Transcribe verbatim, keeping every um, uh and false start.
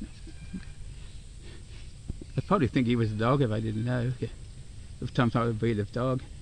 I'd probably think he was a dog if I didn't know. Of some sort of breed of dog.